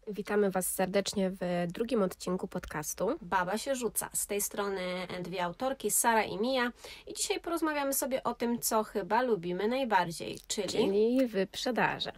Witamy Was serdecznie w drugim odcinku podcastu Baba się rzuca. Z tej strony dwie autorki, Sara i Mija. I dzisiaj porozmawiamy sobie o tym, co chyba lubimy najbardziej, czyli wyprzedaże.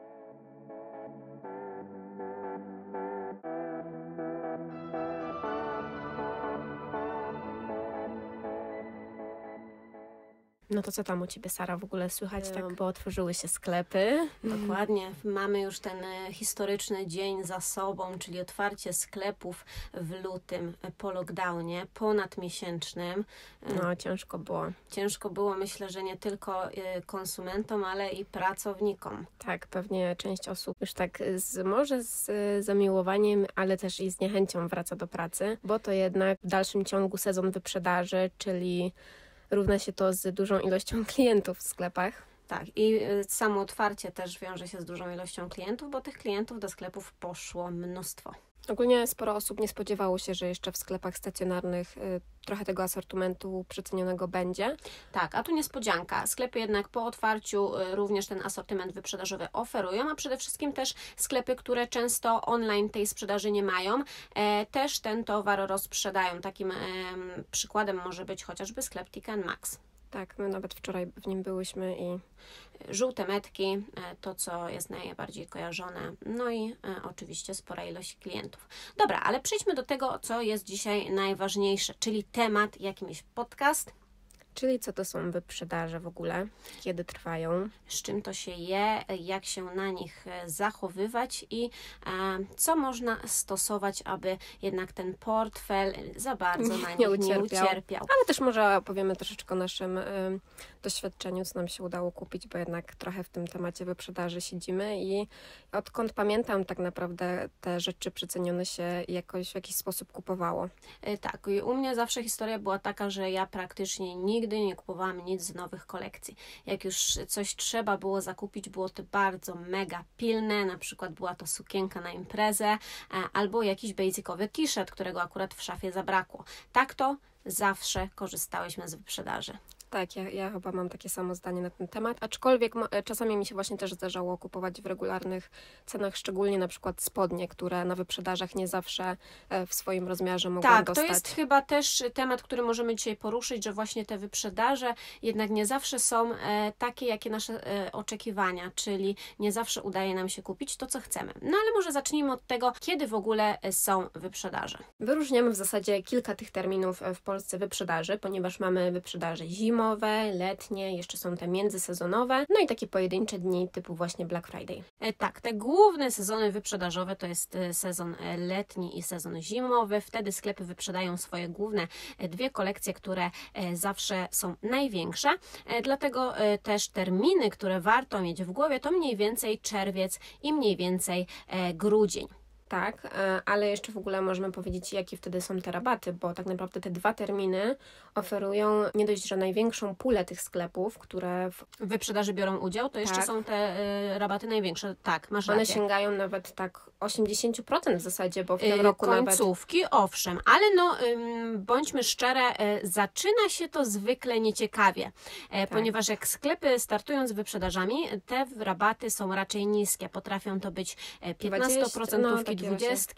No to co tam u Ciebie, Sara, w ogóle słychać tak, bo otworzyły się sklepy. Dokładnie. Mamy już ten historyczny dzień za sobą, czyli otwarcie sklepów w lutym po lockdownie, ponadmiesięcznym. No, ciężko było. Ciężko było, myślę, że nie tylko konsumentom, ale i pracownikom. Tak, pewnie część osób już tak może z zamiłowaniem, ale też i z niechęcią wraca do pracy, bo to jednak w dalszym ciągu sezon wyprzedaży, czyli równa się to z dużą ilością klientów w sklepach. Tak, i samo otwarcie też wiąże się z dużą ilością klientów, bo tych klientów do sklepów poszło mnóstwo. Ogólnie sporo osób nie spodziewało się, że jeszcze w sklepach stacjonarnych trochę tego asortymentu przecenionego będzie. Tak, a tu niespodzianka. Sklepy jednak po otwarciu również ten asortyment wyprzedażowy oferują, a przede wszystkim też sklepy, które często online tej sprzedaży nie mają, też ten towar rozprzedają. Takim przykładem może być chociażby sklep Tik & Max. Tak, my nawet wczoraj w nim byłyśmy i żółte metki, to co jest najbardziej kojarzone, no i oczywiście spora ilość klientów. Dobra, ale przejdźmy do tego, co jest dzisiaj najważniejsze, czyli temat, jakim jest podcast. Czyli co to są wyprzedaże w ogóle, kiedy trwają, z czym to się je, jak się na nich zachowywać i co można stosować, aby jednak ten portfel za bardzo na nich nie ucierpiał. Ale też może opowiemy troszeczkę o naszym doświadczeniu, co nam się udało kupić, bo jednak trochę w tym temacie wyprzedaży siedzimy i odkąd pamiętam, tak naprawdę te rzeczy przecenione się jakoś w jakiś sposób kupowało. Tak, i u mnie zawsze historia była taka, że ja praktycznie nigdy nie kupowałam nic z nowych kolekcji. Jak już coś trzeba było zakupić, było to bardzo mega pilne, na przykład była to sukienka na imprezę albo jakiś basicowy t-shirt, którego akurat w szafie zabrakło. Tak to zawsze korzystałyśmy z wyprzedaży. Tak, ja chyba mam takie samo zdanie na ten temat, aczkolwiek czasami mi się właśnie też zdarzało kupować w regularnych cenach, szczególnie na przykład spodnie, które na wyprzedażach nie zawsze w swoim rozmiarze mogłam dostać. Tak, to jest chyba też temat, który możemy dzisiaj poruszyć, że właśnie te wyprzedaże jednak nie zawsze są takie, jakie nasze oczekiwania, czyli nie zawsze udaje nam się kupić to, co chcemy. No ale może zacznijmy od tego, kiedy w ogóle są wyprzedaże. Wyróżniamy w zasadzie kilka tych terminów w Polsce wyprzedaży, ponieważ mamy wyprzedaże zimowe, letnie, jeszcze są te międzysezonowe, no i takie pojedyncze dni typu właśnie Black Friday. Tak, te główne sezony wyprzedażowe to jest sezon letni i sezon zimowy. Wtedy sklepy wyprzedają swoje główne dwie kolekcje, które zawsze są największe. Dlatego też terminy, które warto mieć w głowie, to mniej więcej czerwiec i mniej więcej grudzień. Tak, ale jeszcze w ogóle możemy powiedzieć, jakie wtedy są te rabaty, bo tak naprawdę te dwa terminy oferują nie dość, że największą pulę tych sklepów, które w wyprzedaży biorą udział, to jeszcze są te rabaty największe. Tak, masz rację. One sięgają nawet tak 80% w zasadzie, bo w tym roku końcówki, nawet... owszem, ale no bądźmy szczere, zaczyna się to zwykle nieciekawie, ponieważ jak sklepy startują z wyprzedażami, te rabaty są raczej niskie, potrafią to być 15%, 20,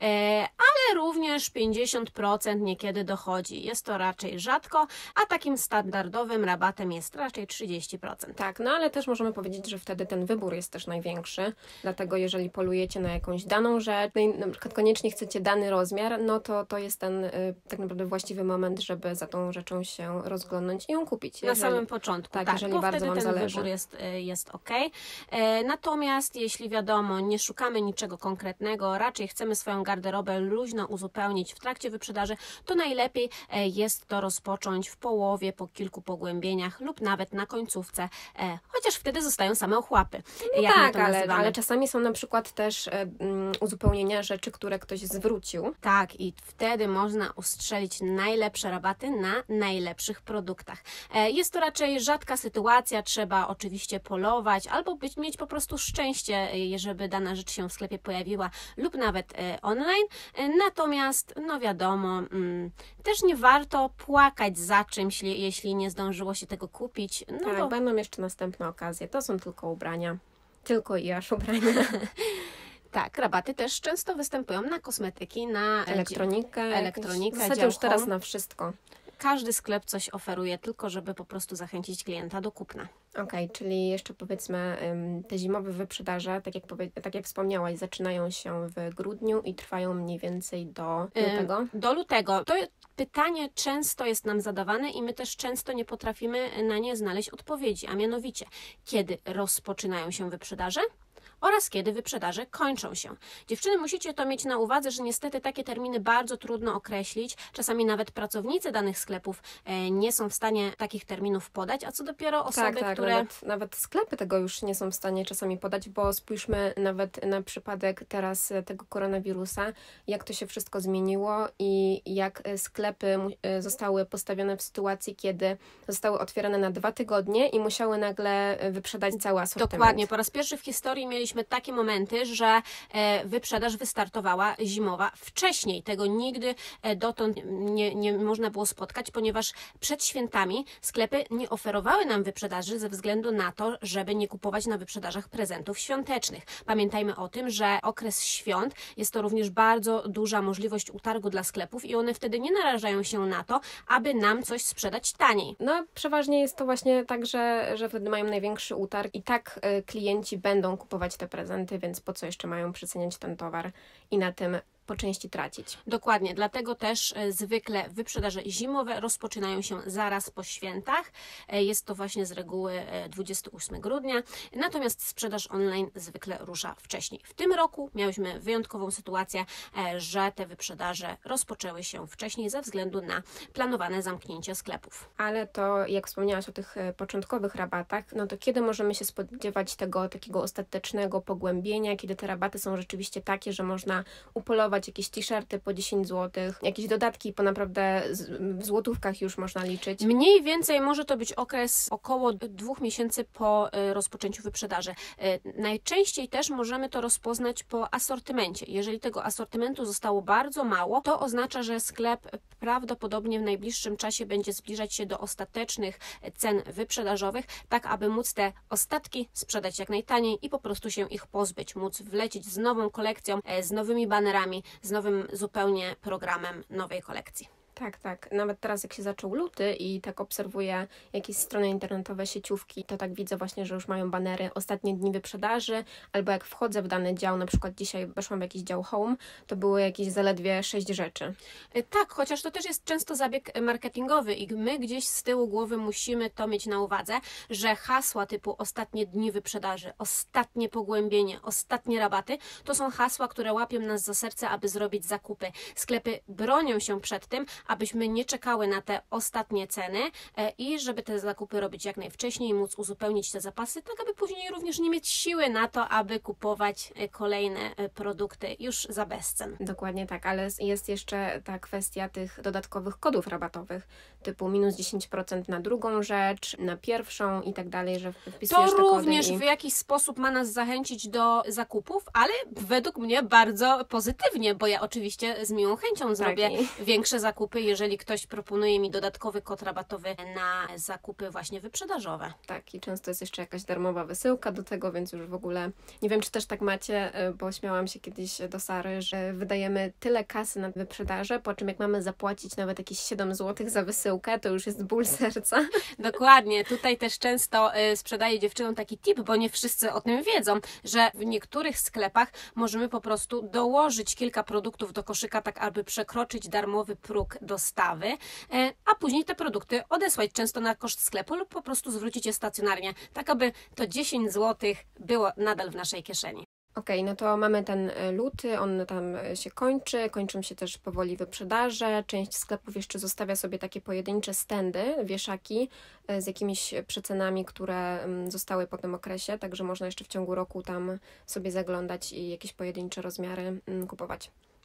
ale również 50% niekiedy dochodzi. Jest to raczej rzadko, a takim standardowym rabatem jest raczej 30%. Tak, no ale też możemy powiedzieć, że wtedy ten wybór jest też największy, dlatego jeżeli polujecie na jakąś daną rzecz, na przykład koniecznie chcecie dany rozmiar, no to jest ten tak naprawdę właściwy moment, żeby za tą rzeczą się rozglądnąć i ją kupić. Na samym początku, tak, jeżeli bo bardzo wtedy Wam ten zależy. wybór jest ok. Natomiast jeśli wiadomo, nie szukamy niczego konkretnego, raczej chcemy swoją garderobę luźno uzupełnić w trakcie wyprzedaży, to najlepiej jest to rozpocząć w połowie, po kilku pogłębieniach lub nawet na końcówce, chociaż wtedy zostają same ochłapy. No tak, ale czasami są na przykład też uzupełnienia rzeczy, które ktoś zwrócił. Tak, i wtedy można ustrzelić najlepsze rabaty na najlepszych produktach. Jest to raczej rzadka sytuacja, trzeba oczywiście polować albo mieć po prostu szczęście, żeby dana rzecz się w sklepie pojawiła lub nawet online. Natomiast, no wiadomo, też nie warto płakać za czymś, jeśli nie zdążyło się tego kupić. No tak, bo będą jeszcze następne okazje. To są tylko ubrania. Tylko i aż ubrania. Tak, rabaty też często występują na kosmetyki, na Elektronikę. W zasadzie dział już teraz home. na wszystko. Każdy sklep coś oferuje, tylko żeby po prostu zachęcić klienta do kupna. Okej, czyli jeszcze powiedzmy, te zimowe wyprzedaże, tak jak wspomniałaś, zaczynają się w grudniu i trwają mniej więcej do lutego. Do lutego. To pytanie często jest nam zadawane i my też często nie potrafimy na nie znaleźć odpowiedzi, a mianowicie, kiedy rozpoczynają się wyprzedaże oraz kiedy wyprzedaże kończą się. Dziewczyny, musicie to mieć na uwadze, że niestety takie terminy bardzo trudno określić. Czasami nawet pracownicy danych sklepów nie są w stanie takich terminów podać, a co dopiero osoby, Tak, które... nawet sklepy tego już nie są w stanie czasami podać, bo spójrzmy nawet na przypadek teraz tego koronawirusa, jak to się wszystko zmieniło i jak sklepy zostały postawione w sytuacji, kiedy zostały otwierane na 2 tygodnie i musiały nagle wyprzedać cały asortyment. Dokładnie. Po raz pierwszy w historii mieliśmy takie momenty, że wyprzedaż wystartowała zimowa wcześniej. Tego nigdy dotąd nie można było spotkać, ponieważ przed świętami sklepy nie oferowały nam wyprzedaży ze względu na to, żeby nie kupować na wyprzedażach prezentów świątecznych. Pamiętajmy o tym, że okres świąt jest to również bardzo duża możliwość utargu dla sklepów i one wtedy nie narażają się na to, aby nam coś sprzedać taniej. No, przeważnie jest to właśnie tak, że wtedy mają największy utarg i tak klienci będą kupować te prezenty, więc po co jeszcze mają przeceniać ten towar i na tym po części tracić. Dokładnie, dlatego też zwykle wyprzedaże zimowe rozpoczynają się zaraz po świętach. Jest to właśnie z reguły 28 grudnia, natomiast sprzedaż online zwykle rusza wcześniej. W tym roku miałyśmy wyjątkową sytuację, że te wyprzedaże rozpoczęły się wcześniej ze względu na planowane zamknięcie sklepów. Ale to, jak wspomniałaś o tych początkowych rabatach, no to kiedy możemy się spodziewać tego takiego ostatecznego pogłębienia, kiedy te rabaty są rzeczywiście takie, że można upolować jakieś t-shirty po 10 zł, jakieś dodatki po naprawdę w złotówkach już można liczyć. Mniej więcej może to być okres około 2 miesięcy po rozpoczęciu wyprzedaży. Najczęściej też możemy to rozpoznać po asortymencie. Jeżeli tego asortymentu zostało bardzo mało, to oznacza, że sklep prawdopodobnie w najbliższym czasie będzie zbliżać się do ostatecznych cen wyprzedażowych, tak aby móc te ostatki sprzedać jak najtaniej i po prostu się ich pozbyć, móc wlecieć z nową kolekcją, z nowymi banerami, z nowym zupełnie programem nowej kolekcji. Tak. Nawet teraz jak się zaczął luty i tak obserwuję jakieś strony internetowe, sieciówki, to tak widzę właśnie, że już mają banery ostatnie dni wyprzedaży, albo jak wchodzę w dany dział, na przykład dzisiaj weszłam w jakiś dział home, to były jakieś zaledwie 6 rzeczy. Tak, chociaż to też jest często zabieg marketingowy i my gdzieś z tyłu głowy musimy to mieć na uwadze, że hasła typu ostatnie dni wyprzedaży, ostatnie pogłębienie, ostatnie rabaty, to są hasła, które łapią nas za serce, aby zrobić zakupy. Sklepy bronią się przed tym, abyśmy nie czekały na te ostatnie ceny i żeby te zakupy robić jak najwcześniej, móc uzupełnić te zapasy, tak aby później również nie mieć siły na to, aby kupować kolejne produkty już za bezcen. Dokładnie tak, ale jest jeszcze ta kwestia tych dodatkowych kodów rabatowych, typu minus 10% na drugą rzecz, na pierwszą i tak dalej, że wpisujesz To te kody również w jakiś sposób ma nas zachęcić do zakupów, ale według mnie bardzo pozytywnie, bo ja oczywiście z miłą chęcią zrobię większe zakupy, jeżeli ktoś proponuje mi dodatkowy kod rabatowy na zakupy właśnie wyprzedażowe. Tak, i często jest jeszcze jakaś darmowa wysyłka do tego, więc już w ogóle nie wiem, czy też tak macie, bo śmiałam się kiedyś do Sary, że wydajemy tyle kasy na wyprzedaże, po czym jak mamy zapłacić nawet jakieś 7 zł za wysyłkę, to już jest ból serca. Dokładnie, tutaj też często sprzedaję dziewczynom taki tip, bo nie wszyscy o tym wiedzą, że w niektórych sklepach możemy po prostu dołożyć kilka produktów do koszyka, tak aby przekroczyć darmowy próg dostawy, a później te produkty odesłać często na koszt sklepu lub po prostu zwrócić je stacjonarnie, tak aby to 10 zł było nadal w naszej kieszeni. Okej, no to mamy ten luty, on tam się kończą się też powoli wyprzedaże, część sklepów jeszcze zostawia sobie takie pojedyncze stędy, wieszaki z jakimiś przecenami, które zostały po tym okresie, także można jeszcze w ciągu roku tam sobie zaglądać i jakieś pojedyncze rozmiary kupować.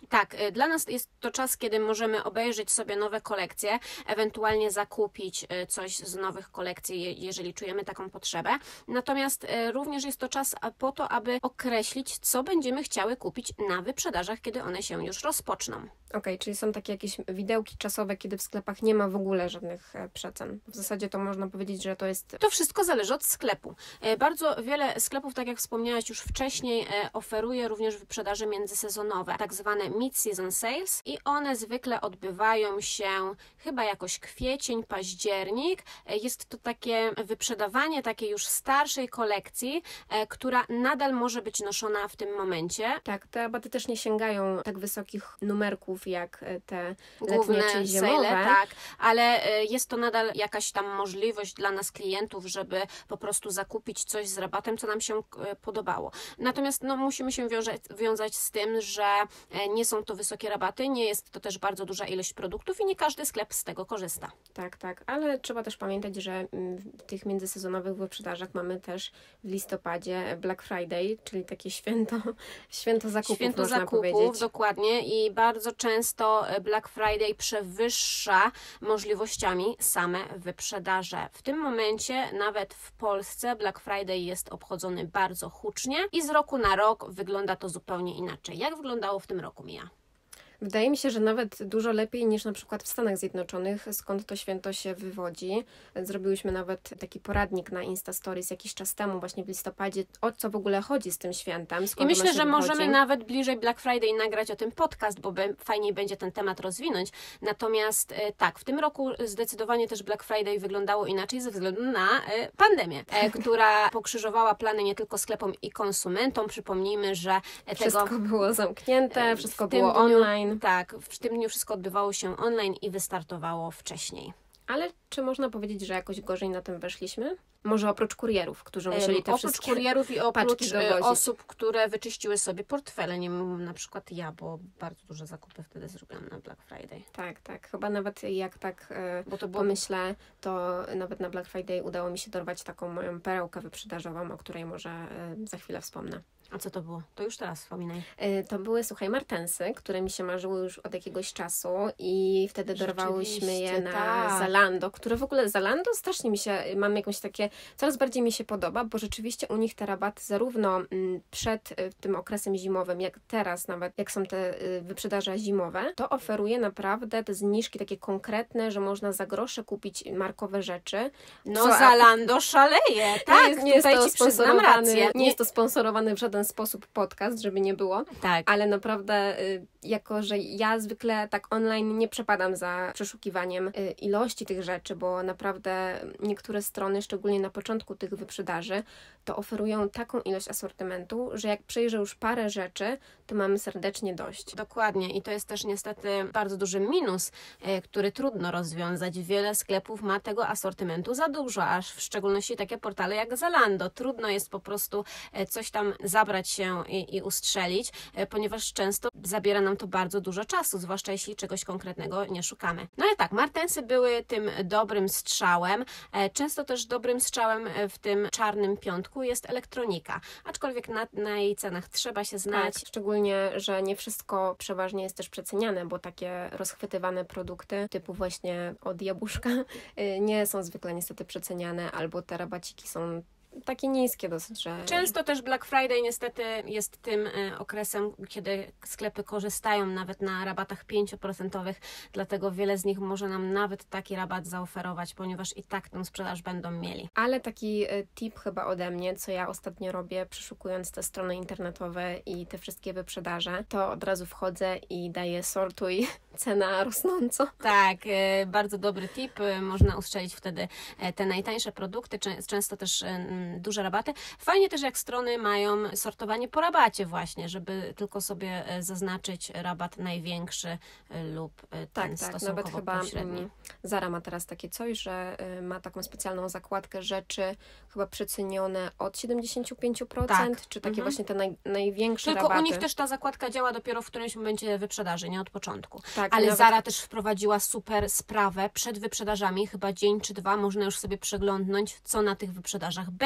Tak, dla nas jest to czas, kiedy możemy obejrzeć sobie nowe kolekcje, ewentualnie zakupić coś z nowych kolekcji, jeżeli czujemy taką potrzebę. Natomiast również jest to czas po to, aby określić, co będziemy chciały kupić na wyprzedażach, kiedy one się już rozpoczną. Okej, czyli są takie jakieś widełki czasowe, kiedy w sklepach nie ma w ogóle żadnych przecen. W zasadzie to można powiedzieć, że to jest... To wszystko zależy od sklepu. Bardzo wiele sklepów, tak jak wspomniałaś już wcześniej, oferuje również wyprzedaże międzysezonowe, tak zwane mid-season sales i one zwykle odbywają się chyba jakoś kwiecień, październik. Jest to takie wyprzedawanie takiej już starszej kolekcji, która nadal może być noszona w tym momencie. Tak, te rabaty też nie sięgają tak wysokich numerków jak te Główne letnie czy zimowe. sale, tak, ale jest to nadal jakaś tam możliwość dla nas klientów, żeby po prostu zakupić coś z rabatem, co nam się podobało. Natomiast musimy się wiązać z tym, że nie są to wysokie rabaty, nie jest to też bardzo duża ilość produktów i nie każdy sklep z tego korzysta. Tak, ale trzeba też pamiętać, że w tych międzysezonowych wyprzedażach mamy też w listopadzie Black Friday, czyli takie święto zakupów, Święto można zakupów, powiedzieć. dokładnie, i bardzo często Black Friday przewyższa możliwościami same wyprzedaże. W tym momencie nawet w Polsce Black Friday jest obchodzony bardzo hucznie i z roku na rok wygląda to zupełnie inaczej. Jak wyglądało w tym roku, Mija? Wydaje mi się, że nawet dużo lepiej niż na przykład w Stanach Zjednoczonych, skąd to święto się wywodzi. Zrobiłyśmy nawet taki poradnik na Insta Stories jakiś czas temu, właśnie w listopadzie, o co w ogóle chodzi z tym świętem. I myślę, że możemy nawet bliżej Black Friday nagrać o tym podcast, bo fajniej będzie ten temat rozwinąć. Natomiast tak, w tym roku zdecydowanie też Black Friday wyglądało inaczej ze względu na pandemię, która pokrzyżowała plany nie tylko sklepom i konsumentom. Przypomnijmy, że wszystko było zamknięte, wszystko było online. Tak, w tym dniu wszystko odbywało się online i wystartowało wcześniej. Ale czy można powiedzieć, że jakoś gorzej na tym weszliśmy? Może oprócz kurierów, którzy musieli te wszystkie kurierów i oprócz dowozić. osób, które wyczyściły sobie portfele. Nie wiem, na przykład ja, bo bardzo duże zakupy wtedy zrobiłam na Black Friday. Tak. Chyba nawet jak tak bo to było... pomyślę, to nawet na Black Friday udało mi się dorwać taką moją perełkę wyprzedażową, o której może za chwilę wspomnę. A co to było? To już teraz wspominaj. To były, słuchaj, martensy, które mi się marzyły już od jakiegoś czasu i wtedy dorwałyśmy je na Zalando, które w ogóle Zalando strasznie mam jakąś takie, coraz bardziej mi się podoba, bo rzeczywiście u nich te rabaty zarówno przed tym okresem zimowym, jak teraz nawet, jak są te wyprzedaże zimowe, to oferuje naprawdę te zniżki takie konkretne, że można za grosze kupić markowe rzeczy. Zalando szaleje, tak, nie jest to sponsorowany, nie jest to sponsorowany w żaden sposób podcast, żeby nie było, tak. Ale naprawdę jako, że ja zwykle tak online nie przepadam za przeszukiwaniem ilości tych rzeczy, bo naprawdę niektóre strony, szczególnie na początku tych wyprzedaży, to oferują taką ilość asortymentu, że jak przejrzę już parę rzeczy, to mamy serdecznie dość. Dokładnie i to jest też niestety bardzo duży minus, który trudno rozwiązać. Wiele sklepów ma tego asortymentu za dużo, aż w szczególności takie portale jak Zalando. Trudno jest po prostu coś tam zabrać się i ustrzelić, ponieważ często zabiera nam to bardzo dużo czasu, zwłaszcza jeśli czegoś konkretnego nie szukamy. No ale tak, martensy były tym dobrym strzałem. Często też dobrym strzałem w tym czarnym piątku jest elektronika, aczkolwiek na jej cenach trzeba się znać. Tak, szczególnie, że nie wszystko przeważnie jest też przeceniane, bo takie rozchwytywane produkty typu właśnie od Jabłuszka nie są zwykle niestety przeceniane, albo te rabaciki są takie niskie dosyć, że... Często też Black Friday niestety jest tym okresem, kiedy sklepy korzystają nawet na rabatach 5%, dlatego wiele z nich może nam nawet taki rabat zaoferować, ponieważ i tak tę sprzedaż będą mieli. Ale taki tip chyba ode mnie, co ja ostatnio robię, przeszukując te strony internetowe i te wszystkie wyprzedaże, to od razu wchodzę i daję sortuj, cena rosnąco. Tak, bardzo dobry tip, można ustrzelić wtedy te najtańsze produkty, często też duże rabaty. Fajnie też jak strony mają sortowanie po rabacie właśnie, żeby tylko sobie zaznaczyć rabat największy lub ten stosunkowo nawet chyba pośredni. Zara ma teraz takie coś, że ma taką specjalną zakładkę rzeczy chyba przecenione od 75%, tak. czy takie właśnie te największe tylko rabaty. U nich też ta zakładka działa dopiero w którymś momencie wyprzedaży, nie od początku. Tak, ale nawet... Zara też wprowadziła super sprawę przed wyprzedażami, chyba dzień czy dwa można już sobie przeglądnąć, co na tych wyprzedażach będzie.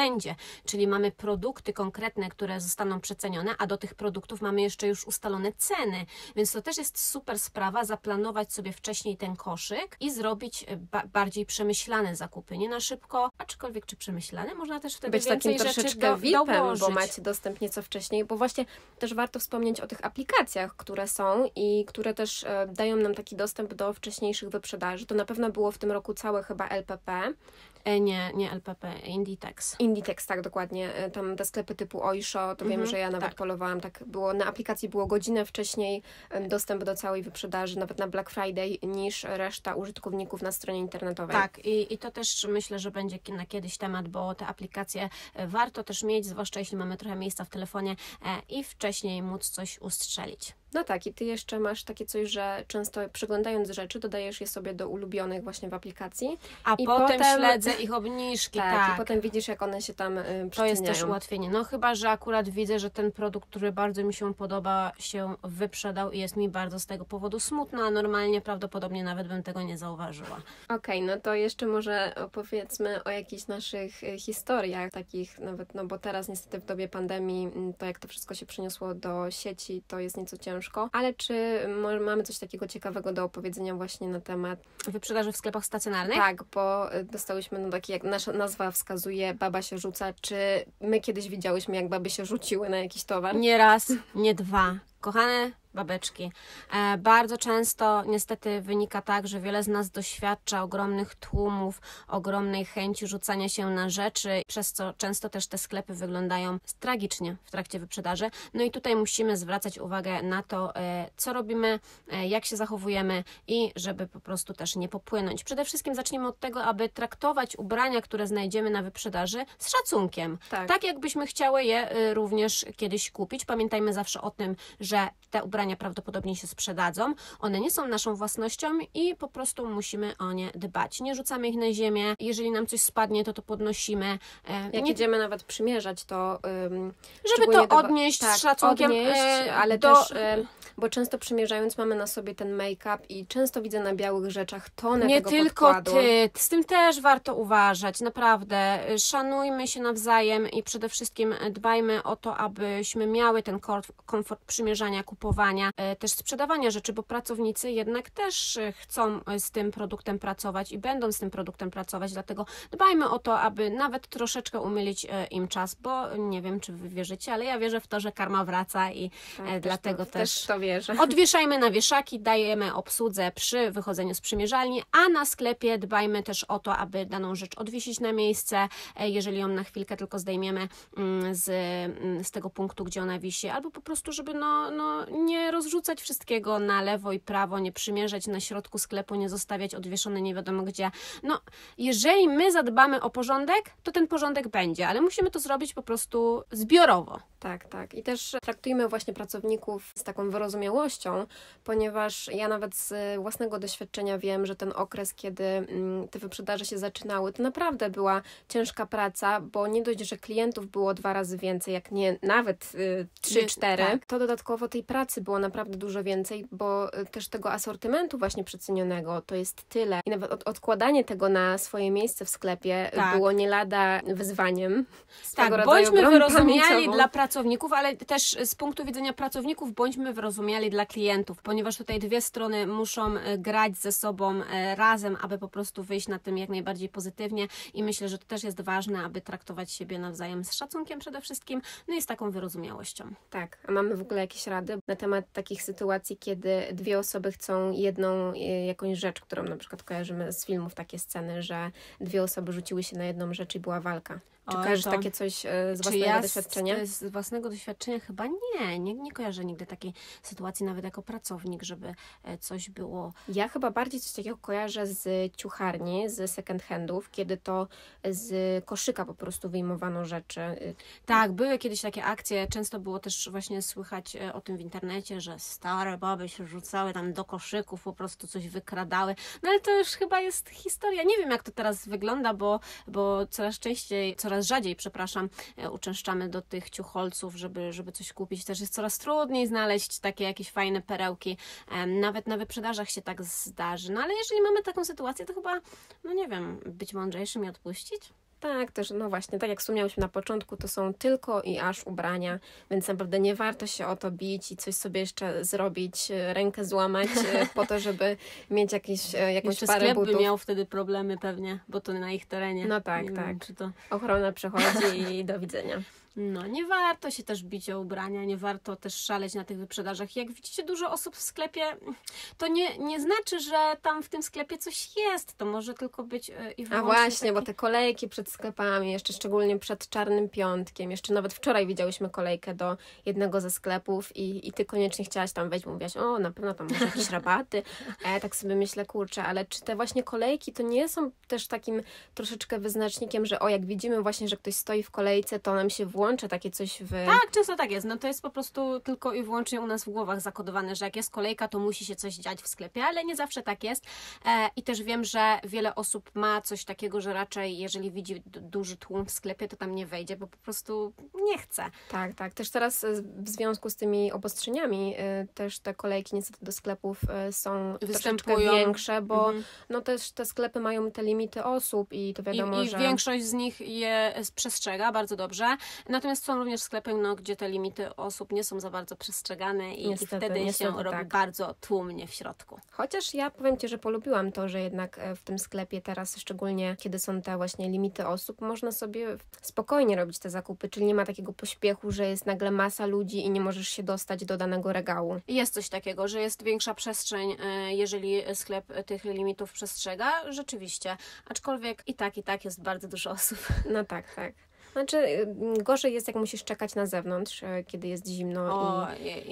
będzie, czyli mamy produkty konkretne, które zostaną przecenione, a do tych produktów mamy jeszcze już ustalone ceny, więc to też jest super sprawa, zaplanować sobie wcześniej ten koszyk i zrobić bardziej przemyślane zakupy, nie na szybko, aczkolwiek czy przemyślane, można też wtedy Być więcej takim rzeczy troszeczkę VIP-em, dołożyć. bo macie dostęp nieco wcześniej, bo właśnie też warto wspomnieć o tych aplikacjach, które są i które też dają nam taki dostęp do wcześniejszych wyprzedaży. To na pewno było w tym roku całe chyba LPP. Nie LPP, Inditex. Inditex, tak, dokładnie. Tam te sklepy typu Oysho, to wiem, że ja nawet polowałam, tak było, na aplikacji było godzinę wcześniej dostęp do całej wyprzedaży, nawet na Black Friday, niż reszta użytkowników na stronie internetowej. Tak, i to też myślę, że będzie na kiedyś temat, bo te aplikacje warto też mieć, zwłaszcza jeśli mamy trochę miejsca w telefonie i wcześniej móc coś ustrzelić. No tak, i ty jeszcze masz takie coś, że często przeglądając rzeczy, dodajesz je sobie do ulubionych właśnie w aplikacji. A i potem śledzę ich obniżki, tak. I potem widzisz, jak one się tam przeceniają. To jest też ułatwienie. No chyba, że akurat widzę, że ten produkt, który bardzo mi się podoba, się wyprzedał i jest mi bardzo z tego powodu smutno, a normalnie prawdopodobnie nawet bym tego nie zauważyła. Okej, no to jeszcze może opowiedzmy o jakichś naszych historiach takich nawet, no bo teraz niestety w dobie pandemii to jak to wszystko się przeniosło do sieci, to jest nieco ciężko. Ale czy mamy coś takiego ciekawego do opowiedzenia właśnie na temat wyprzedaży w sklepach stacjonarnych? Tak, bo dostałyśmy no takie, jak nasza nazwa wskazuje, baba się rzuca. Czy my kiedyś widziałyśmy, jak baby się rzuciły na jakiś towar? Nie raz, nie dwa. Kochane babeczki, bardzo często niestety wynika tak, że wiele z nas doświadcza ogromnych tłumów, ogromnej chęci rzucania się na rzeczy, przez co często też te sklepy wyglądają tragicznie w trakcie wyprzedaży. No i tutaj musimy zwracać uwagę na to, co robimy, jak się zachowujemy i żeby po prostu też nie popłynąć. Przede wszystkim zacznijmy od tego, aby traktować ubrania, które znajdziemy na wyprzedaży z szacunkiem. Tak jakbyśmy chciały je również kiedyś kupić. Pamiętajmy zawsze o tym, że te ubrania prawdopodobnie się sprzedadzą. One nie są naszą własnością i po prostu musimy o nie dbać. Nie rzucamy ich na ziemię. Jeżeli nam coś spadnie, to podnosimy. Jak idziemy nawet przymierzać, to żeby to odnieść z szacunkiem. Ale też, bo często przymierzając mamy na sobie ten make-up i często widzę na białych rzeczach tonę nie tego tylko podkładu. z tym też warto uważać, naprawdę. Szanujmy się nawzajem i przede wszystkim dbajmy o to, abyśmy miały ten komfort przymierzania, kupowania, też sprzedawania rzeczy, bo pracownicy jednak też chcą z tym produktem pracować i będą z tym produktem pracować, dlatego dbajmy o to, aby nawet troszeczkę umylić im czas, bo nie wiem, czy wy wierzycie, ale ja wierzę w to, że karma wraca i dlatego też to wierzę. Odwieszajmy na wieszaki, dajemy obsłudze przy wychodzeniu z przymierzalni, a na sklepie dbajmy też o to, aby daną rzecz odwiesić na miejsce, jeżeli ją na chwilkę tylko zdejmiemy z tego punktu, gdzie ona wisi, albo po prostu, żeby nie rozrzucać wszystkiego na lewo i prawo, nie przymierzać na środku sklepu, nie zostawiać odwieszone nie wiadomo gdzie. No, jeżeli my zadbamy o porządek, to ten porządek będzie, ale musimy to zrobić po prostu zbiorowo. Tak. I też traktujmy właśnie pracowników z taką wyrozumiałością, ponieważ ja nawet z własnego doświadczenia wiem, że ten okres, kiedy te wyprzedaże się zaczynały, to naprawdę była ciężka praca, bo nie dość, że klientów było 2 razy więcej, jak nie nawet 3-4, to dodatkowo tej pracy było naprawdę dużo więcej, bo też tego asortymentu właśnie przecenionego to jest tyle. I nawet odkładanie tego na swoje miejsce w sklepie było nie lada wyzwaniem. Bądźmy wyrozumiali dla pracowników, ale też z punktu widzenia pracowników bądźmy wyrozumiali dla klientów, ponieważ tutaj dwie strony muszą grać ze sobą razem, aby po prostu wyjść na tym jak najbardziej pozytywnie i myślę, że to też jest ważne, aby traktować siebie nawzajem z szacunkiem przede wszystkim, no i z taką wyrozumiałością. Tak, a mamy w ogóle jakieś rady na temat takich sytuacji, kiedy dwie osoby chcą jedną jakąś rzecz, którą na przykład kojarzymy z filmów, takie sceny, że dwie osoby rzuciły się na jedną rzecz i była walka. Czy kojarzysz takie coś z własnego doświadczenia? Z własnego doświadczenia chyba nie kojarzę nigdy takiej sytuacji, nawet jako pracownik, żeby coś było. Ja chyba bardziej coś takiego kojarzę z ciucharni, z second handów, kiedy to z koszyka po prostu wyjmowano rzeczy. Tak, były kiedyś takie akcje, często było też właśnie słychać o tym w internecie, że stare baby się rzucały tam do koszyków, po prostu coś wykradały, no ale to już chyba jest historia. Nie wiem jak to teraz wygląda, bo coraz rzadziej, uczęszczamy do tych ciucholców, żeby coś kupić. Też jest coraz trudniej znaleźć takie jakieś fajne perełki. Nawet na wyprzedażach się tak zdarzy. No ale jeżeli mamy taką sytuację, to chyba, no nie wiem, być mądrzejszym i odpuścić? Tak, też no właśnie, tak jak wspomniałyśmy na początku, to są tylko i aż ubrania, więc naprawdę nie warto się o to bić i coś sobie jeszcze zrobić, rękę złamać po to, żeby mieć jakąś Jeszcze parę sklep butów. by miał wtedy problemy pewnie, bo to na ich terenie. No tak, Nie tak. wiem, czy to... Ochrona przechodzi i do widzenia. No, nie warto się też bić o ubrania, nie warto też szaleć na tych wyprzedażach. Jak widzicie dużo osób w sklepie, to nie znaczy, że tam w tym sklepie coś jest. To może tylko być i wyłącznie A właśnie, bo taki... te kolejki przed sklepami, jeszcze szczególnie przed Czarnym Piątkiem, jeszcze nawet wczoraj widziałyśmy kolejkę do jednego ze sklepów i ty koniecznie chciałaś tam wejść, mówiłaś, o na pewno tam może jakieś rabaty, a ja tak sobie myślę, kurczę, ale czy te właśnie kolejki to nie są też takim troszeczkę wyznacznikiem, że jak widzimy właśnie, że ktoś stoi w kolejce, to nam się włącza takie coś w... Tak, często tak jest. No to jest po prostu tylko i wyłącznie u nas w głowach zakodowane, że jak jest kolejka, to musi się coś dziać w sklepie, ale nie zawsze tak jest. I też wiem, że wiele osób ma coś takiego, że raczej jeżeli widzi duży tłum w sklepie, to tam nie wejdzie, bo po prostu nie chce. Tak, tak. Też teraz w związku z tymi obostrzeniami też te kolejki niestety do sklepów są troszeczkę większe, bo no też te sklepy mają te limity osób i to wiadomo, I że... większość z nich je przestrzega bardzo dobrze. Natomiast są również sklepy, gdzie te limity osób nie są za bardzo przestrzegane i wtedy się robi bardzo tłumnie w środku. Chociaż ja powiem Ci, że polubiłam to, że jednak w tym sklepie teraz, szczególnie kiedy są te właśnie limity osób, można sobie spokojnie robić te zakupy, czyli nie ma takiego pośpiechu, że jest nagle masa ludzi i nie możesz się dostać do danego regału. Jest coś takiego, że jest większa przestrzeń, jeżeli sklep tych limitów przestrzega, rzeczywiście. Aczkolwiek i tak jest bardzo dużo osób. No tak, tak. Znaczy, gorzej jest, jak musisz czekać na zewnątrz, kiedy jest zimno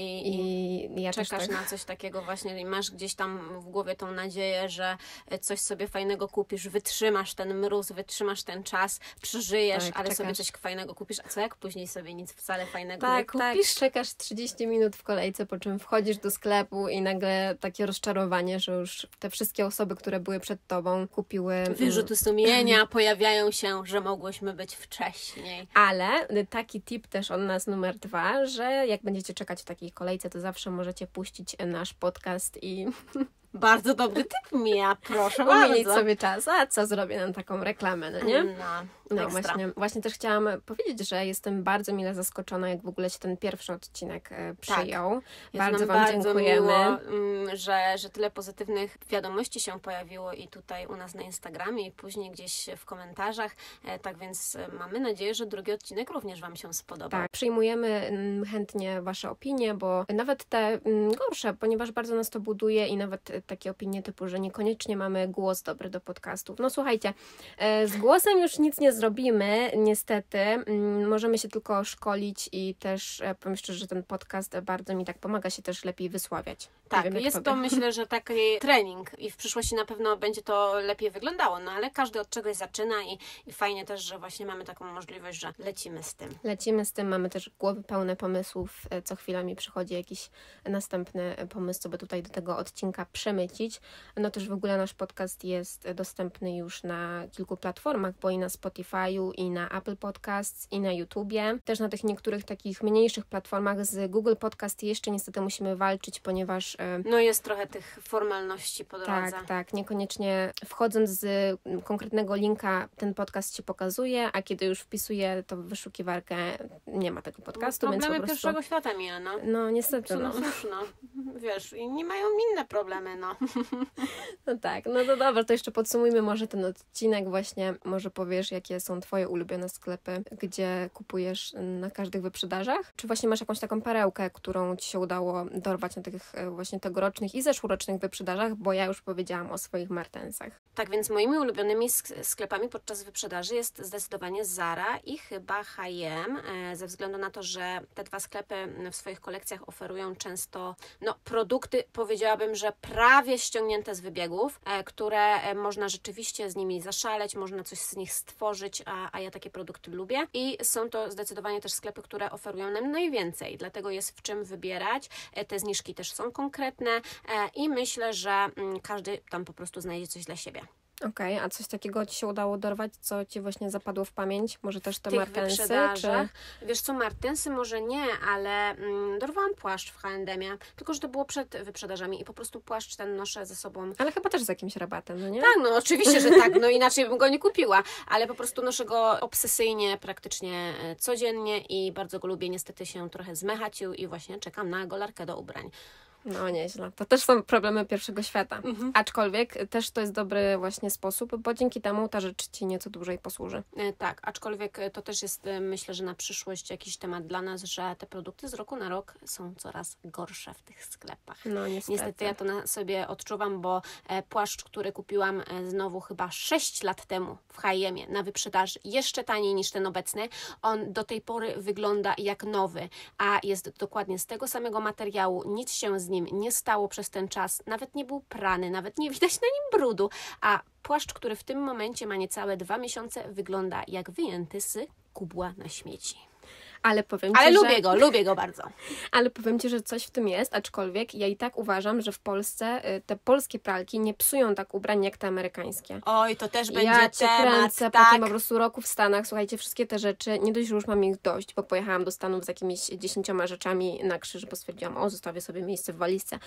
i ja czekasz też tak. na coś takiego właśnie i masz gdzieś tam w głowie tą nadzieję, że coś sobie fajnego kupisz, wytrzymasz ten mróz, wytrzymasz ten czas, przeżyjesz, tak, ale czekasz. sobie coś fajnego kupisz, a co jak później sobie nic wcale fajnego tak, nie kupisz? Tak, czekasz 30 minut w kolejce, po czym wchodzisz do sklepu i nagle takie rozczarowanie, że już te wszystkie osoby, które były przed tobą, kupiły... Wyrzuty sumienia pojawiają się, że mogłyśmy być wcześniej. Ale taki tip też od nas numer 2, że jak będziecie czekać w takiej kolejce, to zawsze możecie puścić nasz podcast i Bardzo dobry typ, Mia, proszę umielić bardzo. sobie czas. A co zrobię nam taką reklamę, no nie? No właśnie też chciałam powiedzieć, że jestem bardzo mile zaskoczona, jak w ogóle się ten pierwszy odcinek przyjął. Tak. Bardzo Wam dziękujemy. Miło, że tyle pozytywnych wiadomości się pojawiło i tutaj u nas na Instagramie i później gdzieś w komentarzach. Tak więc mamy nadzieję, że drugi odcinek również Wam się spodoba. Tak, przyjmujemy chętnie Wasze opinie, bo nawet te gorsze, ponieważ bardzo nas to buduje i nawet takie opinie typu, że niekoniecznie mamy głos dobry do podcastów. No słuchajcie, z głosem już nic nie zrobimy, niestety. Możemy się tylko szkolić i też powiem szczerze, że ten podcast bardzo mi tak pomaga się też lepiej wysławiać. Tak, wiem, jest to myślę, że taki trening i w przyszłości na pewno będzie to lepiej wyglądało, no ale każdy od czegoś zaczyna i fajnie też, że właśnie mamy taką możliwość, że lecimy z tym. Lecimy z tym, mamy też głowy pełne pomysłów, co chwila mi przychodzi jakiś następny pomysł, co by tutaj do tego odcinka przemycić. No też w ogóle nasz podcast jest dostępny już na kilku platformach, bo i na Spotify'u, i na Apple Podcasts, i na YouTubie. Też na tych niektórych takich mniejszych platformach z Google Podcast jeszcze niestety musimy walczyć, ponieważ no jest trochę tych formalności po drodze. Tak, niekoniecznie wchodząc z konkretnego linka ten podcast Ci pokazuje, a kiedy już wpisuję to w wyszukiwarkę, nie ma tego podcastu, więc po prostu... pierwszego świata, Mia, no. No niestety, no. Cóż, no, wiesz, inni mają inne problemy, no. No tak, no to dobra, to jeszcze podsumujmy może ten odcinek właśnie, może powiesz, jakie są Twoje ulubione sklepy, gdzie kupujesz na każdych wyprzedażach? Czy właśnie masz jakąś taką perełkę, którą Ci się udało dorwać na tych właśnie tegorocznych i zeszłorocznych wyprzedażach, bo ja już powiedziałam o swoich Martensach. Tak więc moimi ulubionymi sklepami podczas wyprzedaży jest zdecydowanie Zara i chyba H&M, ze względu na to, że te dwa sklepy w swoich kolekcjach oferują często produkty, powiedziałabym, że prawie ściągnięte z wybiegów, które można rzeczywiście z nimi zaszaleć, można coś z nich stworzyć, a ja takie produkty lubię i są to zdecydowanie też sklepy, które oferują nam najwięcej, dlatego jest w czym wybierać, te zniżki też są konkretne i myślę, że każdy tam po prostu znajdzie coś dla siebie. Okej, a coś takiego Ci się udało dorwać, co Ci właśnie zapadło w pamięć? Może też te tych martensy, czy... wyprzedażach. Wiesz co, martensy może nie, ale dorwałam płaszcz w H&M-ie, tylko że to było przed wyprzedażami i po prostu płaszcz ten noszę ze sobą. Ale chyba też z jakimś rabatem, no nie? Tak, no oczywiście, że tak, no inaczej bym go nie kupiła, ale po prostu noszę go obsesyjnie, praktycznie codziennie i bardzo go lubię. Niestety się trochę zmechacił i właśnie czekam na golarkę do ubrań. No nieźle. To też są problemy pierwszego świata. Aczkolwiek też to jest dobry właśnie sposób, bo dzięki temu ta rzecz Ci nieco dłużej posłuży. Tak, aczkolwiek to też jest, myślę, że na przyszłość jakiś temat dla nas, że te produkty z roku na rok są coraz gorsze w tych sklepach. No niestety. Niestety ja to na sobie odczuwam, bo płaszcz, który kupiłam znowu chyba 6 lat temu w H&M-ie na wyprzedaży, jeszcze taniej niż ten obecny, on do tej pory wygląda jak nowy, a jest dokładnie z tego samego materiału, nic się z nim nie stało przez ten czas, nawet nie był prany, nawet nie widać na nim brudu, a płaszcz, który w tym momencie ma niecałe 2 miesiące, wygląda jak wyjęty z kubła na śmieci. Ale powiem Ci, Ale że... lubię go bardzo. Ale powiem Ci, że coś w tym jest, aczkolwiek ja i tak uważam, że w Polsce te polskie pralki nie psują tak ubrań jak te amerykańskie. Oj, to też będzie Ja Cię temat, kręcę tak. po tym po prostu roku w Stanach. Słuchajcie, wszystkie te rzeczy, nie dość, że już mam ich dość, bo pojechałam do Stanów z jakimiś 10 rzeczami na krzyż, bo stwierdziłam, o, zostawię sobie miejsce w walizce.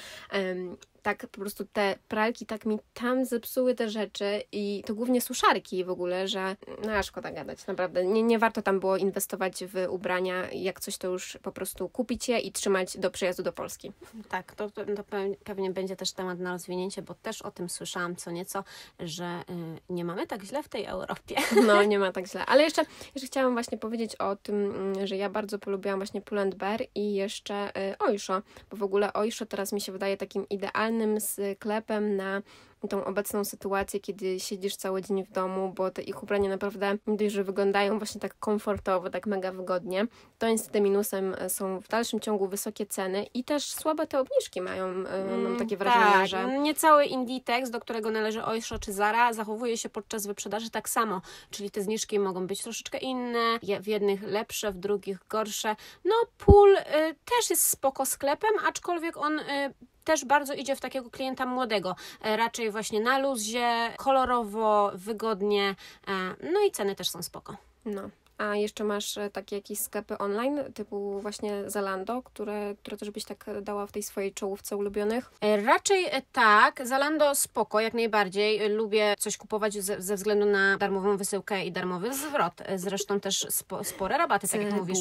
Tak po prostu te pralki tak mi tam zepsuły te rzeczy i to głównie suszarki w ogóle, że no szkoda gadać, naprawdę. Nie warto tam było inwestować w ubrania, jak coś to już po prostu kupić je i trzymać do przyjazdu do Polski. Tak, to pewnie będzie też temat na rozwinięcie, bo też o tym słyszałam co nieco, że nie mamy tak źle w tej Europie. No, nie ma tak źle. Ale jeszcze chciałam właśnie powiedzieć o tym, że ja bardzo polubiłam właśnie Pull&Bear i jeszcze Oysho, bo w ogóle Oysho teraz mi się wydaje takim idealnym sklepem na tą obecną sytuację, kiedy siedzisz cały dzień w domu, bo te ich ubrania naprawdę nie dość, że wyglądają właśnie tak komfortowo, tak mega wygodnie, to niestety minusem są w dalszym ciągu wysokie ceny i też słabe te obniżki mają, mam takie wrażenie, tak, że... Niecały Inditex, do którego należy Oysho czy Zara, zachowuje się podczas wyprzedaży tak samo, czyli te zniżki mogą być troszeczkę inne, w jednych lepsze, w drugich gorsze. No Pull też jest spoko sklepem, aczkolwiek on też bardzo idzie w takiego klienta młodego. Raczej właśnie na luzie, kolorowo, wygodnie. No i ceny też są spoko. No. A jeszcze masz takie jakieś sklepy online, typu właśnie Zalando, które też byś tak dała w tej swojej czołówce ulubionych? Raczej tak. Zalando spoko, jak najbardziej. Lubię coś kupować ze względu na darmową wysyłkę i darmowy zwrot. Zresztą też spore rabaty, tak jak mówisz.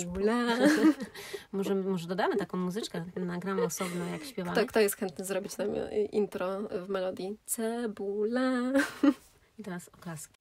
Może dodamy taką muzyczkę, nagramy osobno, jak śpiewamy. Kto jest chętny zrobić nam intro w melodii? Cebula. I teraz oklaski.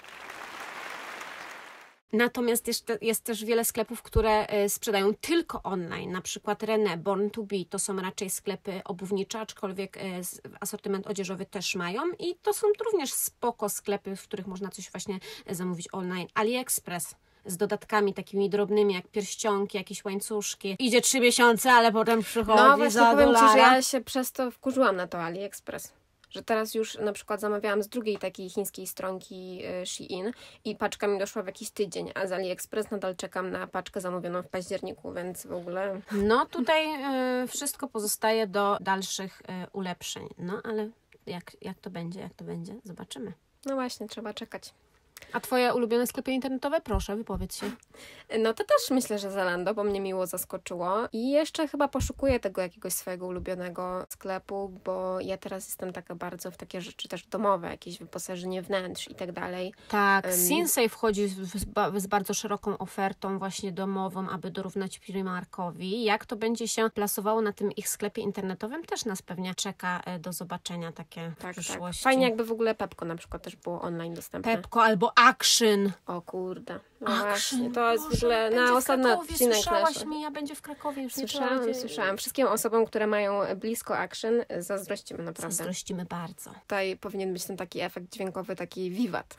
Natomiast jest też wiele sklepów, które sprzedają tylko online, na przykład René, Born to Be, to są raczej sklepy obuwnicze, aczkolwiek asortyment odzieżowy też mają i to są również spoko sklepy, w których można coś właśnie zamówić online. AliExpress z dodatkami takimi drobnymi, jak pierścionki, jakieś łańcuszki. Idzie 3 miesiące, ale potem przychodzi No właśnie, za powiem dolara. Ci, że ja się przez to wkurzyłam na to AliExpress. Że teraz już na przykład zamawiałam z drugiej takiej chińskiej stronki Shein i paczka mi doszła w jakiś tydzień, a z AliExpress nadal czekam na paczkę zamówioną w październiku, więc w ogóle... No tutaj wszystko pozostaje do dalszych ulepszeń. No ale jak to będzie, zobaczymy. No właśnie, trzeba czekać. A Twoje ulubione sklepy internetowe? Proszę, wypowiedz się. No to też myślę, że Zalando, bo mnie miło zaskoczyło. I jeszcze chyba poszukuję tego jakiegoś swojego ulubionego sklepu, bo ja teraz jestem taka bardzo w takie rzeczy też domowe, jakieś wyposażenie wnętrz i tak dalej. Tak, Sinsei wchodzi z bardzo szeroką ofertą właśnie domową, aby dorównać Primarkowi. Jak to będzie się plasowało na tym ich sklepie internetowym, też nas pewnie czeka do zobaczenia takie w przyszłości. Fajnie jakby w ogóle Pepko na przykład też było online dostępne. Pepko albo Action. O kurde. No Action. właśnie, to jest w ogóle Będzie na w osobny Krakowie. odcinek Słyszałaś nasz. mi, ja będzie w Krakowie już Słyszałam. Wszystkim osobom, które mają blisko Action, zazdrościmy naprawdę. Zazdrościmy bardzo. Tutaj powinien być ten taki efekt dźwiękowy, taki wiwat.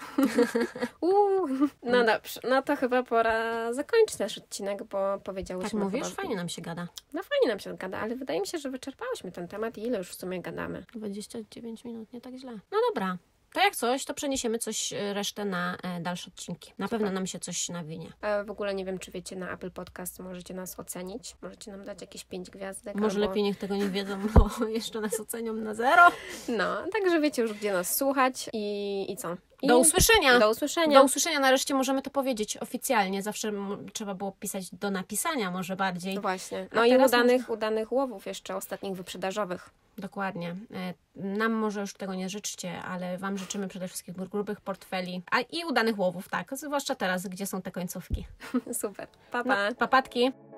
No dobrze, no to chyba pora zakończyć nasz odcinek, bo powiedziałyśmy... Tak mówisz? chyba... Fajnie nam się gada. No fajnie nam się gada, ale wydaje mi się, że wyczerpałyśmy ten temat i ile już w sumie gadamy. 29 minut, nie tak źle. No dobra. To jak coś, to przeniesiemy coś, resztę na dalsze odcinki. Na pewno nam się coś nawinie. W ogóle nie wiem, czy wiecie, na Apple Podcast możecie nas ocenić. Możecie nam dać jakieś 5 gwiazdek. Może lepiej niech tego nie wiedzą, bo jeszcze nas ocenią na 0. No, także wiecie już, gdzie nas słuchać i co? Do usłyszenia! Do usłyszenia! Do usłyszenia, nareszcie możemy to powiedzieć oficjalnie. Zawsze trzeba było pisać do napisania może bardziej. No właśnie. A No i teraz udanych łowów jeszcze ostatnich wyprzedażowych. Dokładnie. Nam może już tego nie życzcie, ale Wam życzymy przede wszystkim grubych portfeli, i udanych łowów, tak. Zwłaszcza teraz, gdzie są te końcówki. Super. Pa, No, pa. papatki.